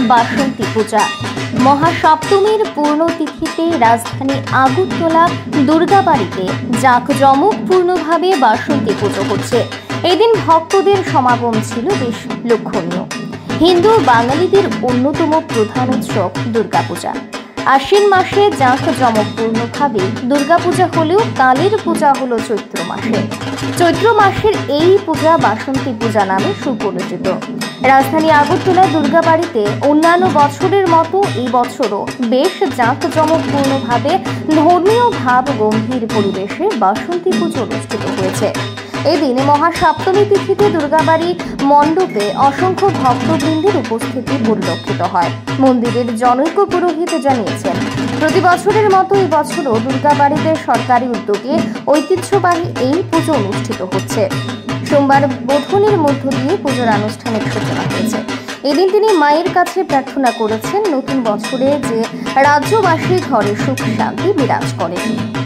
বাসন্তী পূজা। মহাসপ্তমীর পূর্ণতিথিতে রাজধানী আগরতলা দুর্গাবাড়িতে জাঁকজমকপূর্ণভাবে বাসন্তী পুজো হচ্ছে। এদিন ভক্তদের সমাগম ছিল বেশ লক্ষণীয়। হিন্দু বাঙালিদের অন্যতম প্রধান উৎসব দুর্গাপূজা। আশ্বিন মাসে জাঁকজমকপূর্ণভাবে দুর্গাপূজা হলেও কালীর পূজা হলো চৈত্র মাসে। চৈত্র মাসের এই পূজা বাসন্তী পূজা নামে সুপরিচিত। রাজধানী আগরতলা দুর্গাবাড়িতে অন্যান্য বছরের মতো এই বছরও বেশ জাঁকজমকপূর্ণভাবে ধর্মীয় ভাব গম্ভীর পরিবেশে বাসন্তী পুজো অনুষ্ঠিত হয়েছে। এদিন মহাসপ্তমী তিথিতে দুর্গাবাড়ি মণ্ডপে অসংখ্য ভক্তবৃন্দের উপস্থিতি পরিলক্ষিত হয়। মন্দিরের জনৈক পুরোহিত জানিয়েছেন, প্রতি বছরের মতো এই বছরও দুর্গাবাড়িতে সরকারি উদ্যোগে ঐতিহ্যবাহী এই পুজো অনুষ্ঠিত হচ্ছে। সোমবার বোধনের মধ্য দিয়ে পুজোর আনুষ্ঠানিক সূচনা হয়েছে। এদিন তিনি মায়ের কাছে প্রার্থনা করেছেন নতুন বছরে যে রাজ্যবাসী ঘরে সুখ শান্তি বিরাজ করে।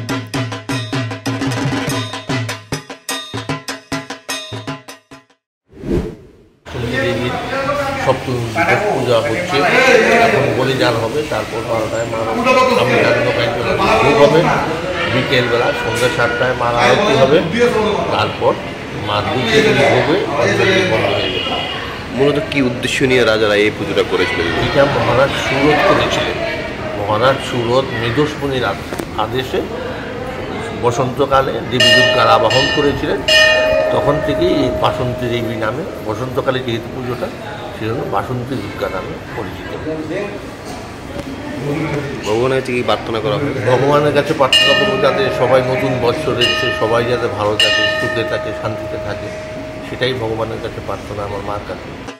সপ্তমী পূজা হচ্ছে, এখন বলিদান হবে, তারপর 12টায় ভোগ হবে, বিকেলবেলা সন্ধ্যা 7টায় মার আরতি হবে, তারপর মা দুধের ভোগে বন্ধ হয়ে যাবে। মূলত কি উদ্দেশ্য নিয়ে রাজারা এই পুজোটা করেছিলেন? এটা মহারাজ সুরত করেছিলেন। মহারাজ সুরত মেদস্মণির আদেশে বসন্তকালে দেবী দুর্গার আবাহন করেছিলেন। তখন থেকেই এই বাসন্তী দেবী নামে, বসন্তকালে যেহেতু পুজোটা সেজন্য বাসন্তী দুর্গা নামে পরিচিত। ভগবানের কাছে কি প্রার্থনা করা হয়? ভগবানের কাছে প্রার্থনা করবো যাতে সবাই নতুন বছর এসে সবাই যাতে ভালো থাকে, সুখে থাকে, শান্তিতে থাকে, সেটাই ভগবানের কাছে প্রার্থনা আমার মার কাছে।